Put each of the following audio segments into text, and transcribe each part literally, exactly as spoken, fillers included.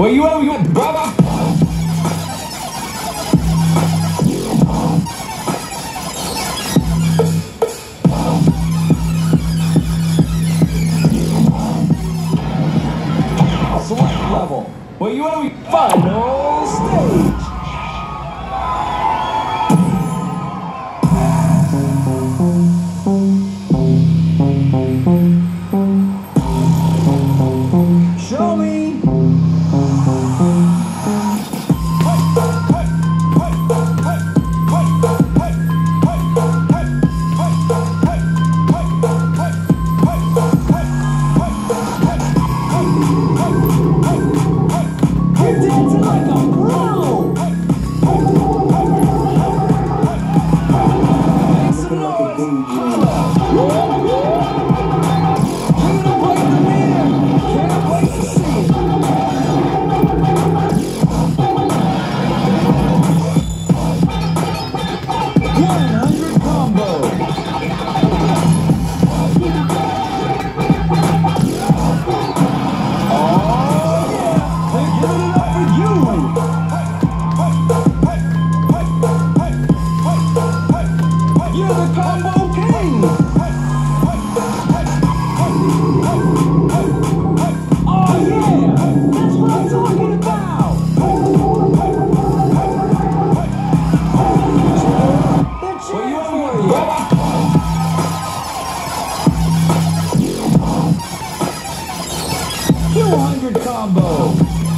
Where you at, you brother? Select level. Where you at, we final stage. Show me. two hundred combo.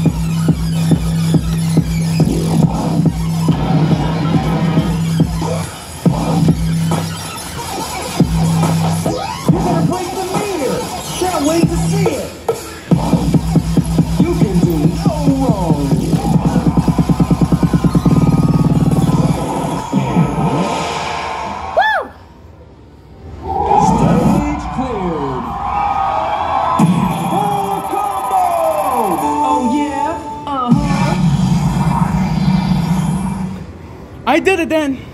You're gonna break the meter. Can't wait to see it. You can do no wrong. Woo! Stage cleared. I did it then.